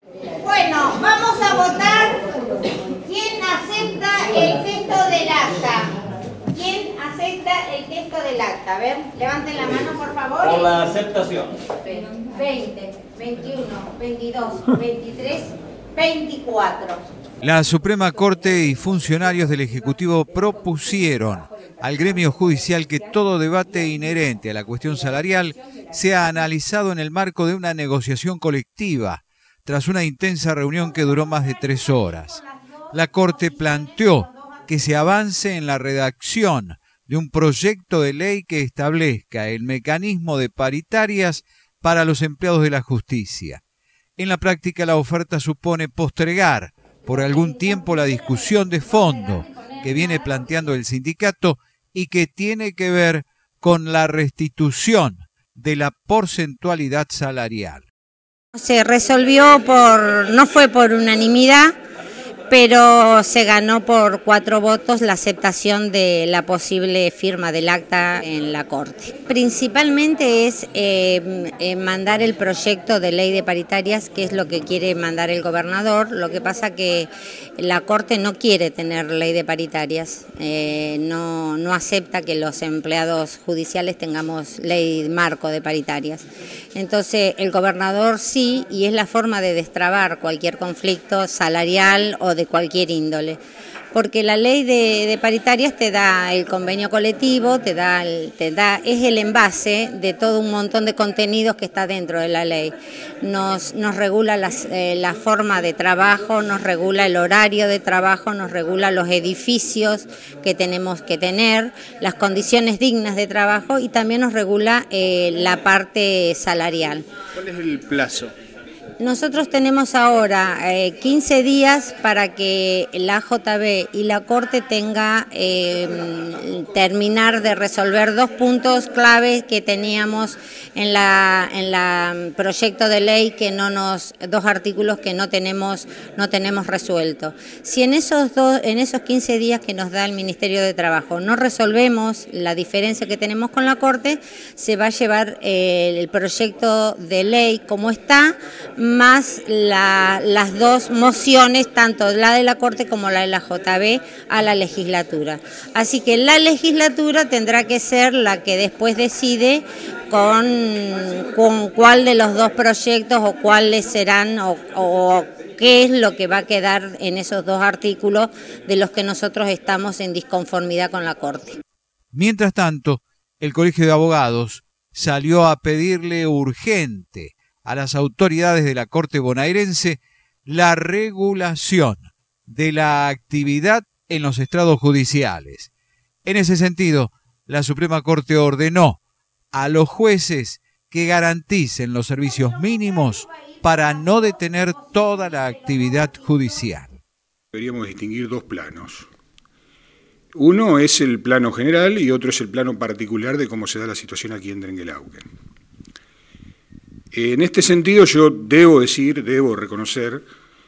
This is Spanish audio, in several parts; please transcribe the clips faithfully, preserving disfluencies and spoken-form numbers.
Bueno, vamos a votar. ¿Quién acepta el texto del acta? ¿Quién acepta el texto del acta? A ver, levanten la mano, por favor. Por la aceptación. veinte, veintiuno, veintidós, veintitrés, veinticuatro. La Suprema Corte y funcionarios del Ejecutivo propusieron al gremio judicial que todo debate inherente a la cuestión salarial sea analizado en el marco de una negociación colectiva, tras una intensa reunión que duró más de tres horas. La Corte planteó que se avance en la redacción de un proyecto de ley que establezca el mecanismo de paritarias para los empleados de la justicia. En la práctica, la oferta supone postergar por algún tiempo la discusión de fondo que viene planteando el sindicato y que tiene que ver con la restitución de la porcentualidad salarial. Se resolvió por, no fue por unanimidad, pero se ganó por cuatro votos la aceptación de la posible firma del acta en la Corte. Principalmente es eh, eh, mandar el proyecto de ley de paritarias, que es lo que quiere mandar el gobernador. Lo que pasa que la Corte no quiere tener ley de paritarias, eh, no, no acepta que los empleados judiciales tengamos ley marco de paritarias. Entonces el gobernador sí, y es la forma de destrabar cualquier conflicto salarial o de cualquier índole, porque la ley de, de paritarias te da el convenio colectivo, te da, el, te da, es el envase de todo un montón de contenidos que está dentro de la ley. Nos, nos regula las, eh, la forma de trabajo, nos regula el horario de trabajo, nos regula los edificios que tenemos que tener, las condiciones dignas de trabajo y también nos regula eh, la parte salarial. ¿Cuál es el plazo? Nosotros tenemos ahora eh, quince días para que la A J B y la Corte tenga eh, terminar de resolver dos puntos claves que teníamos en la en la proyecto de ley, que no nos dos artículos que no tenemos no tenemos resuelto. Si en esos dos en esos quince días que nos da el Ministerio de Trabajo no resolvemos la diferencia que tenemos con la Corte, se va a llevar eh, el proyecto de ley como está, más la, las dos mociones, tanto la de la Corte como la de la J B, a la legislatura. Así que la legislatura tendrá que ser la que después decide con, con cuál de los dos proyectos o cuáles serán o, o qué es lo que va a quedar en esos dos artículos de los que nosotros estamos en disconformidad con la Corte. Mientras tanto, el Colegio de Abogados salió a pedirle urgente a las autoridades de la Corte bonaerense la regulación de la actividad en los estrados judiciales. En ese sentido, la Suprema Corte ordenó a los jueces que garanticen los servicios mínimos para no detener toda la actividad judicial. Deberíamos distinguir dos planos. Uno es el plano general y otro es el plano particular de cómo se da la situación aquí en Trenguelauquen. En este sentido yo debo decir, debo reconocer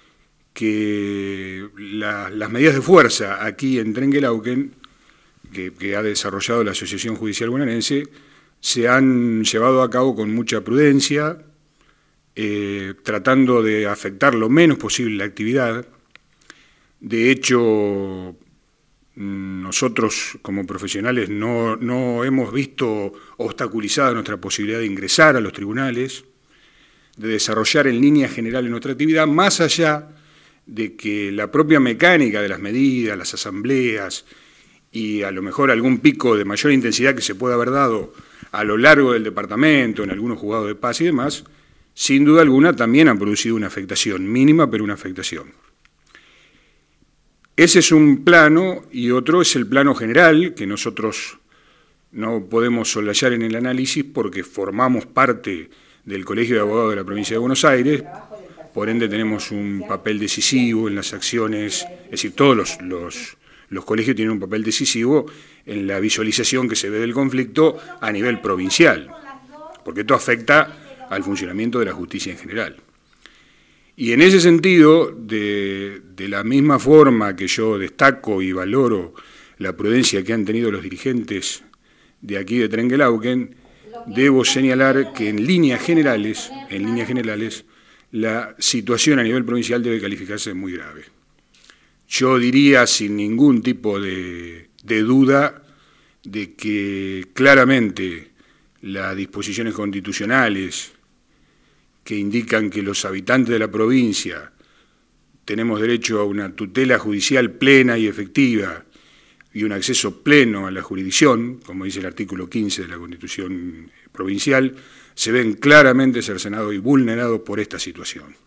que la, las medidas de fuerza aquí en Trenguelauquen, que, que ha desarrollado la Asociación Judicial Bonaerense, se han llevado a cabo con mucha prudencia, eh, tratando de afectar lo menos posible la actividad. De hecho, nosotros como profesionales no, no hemos visto obstaculizada nuestra posibilidad de ingresar a los tribunales, de desarrollar en línea general nuestra actividad, más allá de que la propia mecánica de las medidas, las asambleas y a lo mejor algún pico de mayor intensidad que se pueda haber dado a lo largo del departamento, en algunos juzgados de paz y demás, sin duda alguna también han producido una afectación, mínima pero una afectación. Ese es un plano y otro es el plano general, que nosotros no podemos soslayar en el análisis porque formamos parte del Colegio de Abogados de la Provincia de Buenos Aires, por ende tenemos un papel decisivo en las acciones, es decir, todos los, los, los colegios tienen un papel decisivo en la visualización que se ve del conflicto a nivel provincial, porque esto afecta al funcionamiento de la justicia en general. Y en ese sentido, de, de la misma forma que yo destaco y valoro la prudencia que han tenido los dirigentes de aquí de Trenguelauquen, debo señalar que en líneas generales, en líneas generales, la situación a nivel provincial debe calificarse muy grave. Yo diría sin ningún tipo de, de duda de que claramente las disposiciones constitucionales que indican que los habitantes de la provincia tenemos derecho a una tutela judicial plena y efectiva y un acceso pleno a la jurisdicción, como dice el artículo quince de la Constitución provincial, se ven claramente cercenados y vulnerados por esta situación.